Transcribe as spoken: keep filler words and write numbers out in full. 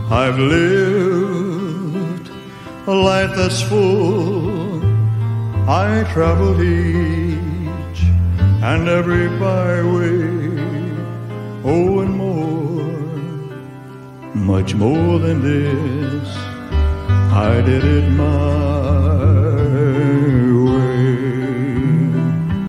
I've lived a life that's full. I traveled each and every byway, oh, and more, much more than this, I did it my